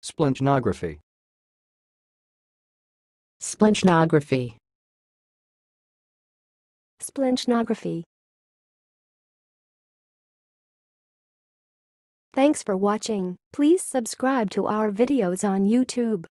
Splanchnography. Splanchnography. Splanchnography. Thanks for watching. Please subscribe to our videos on YouTube.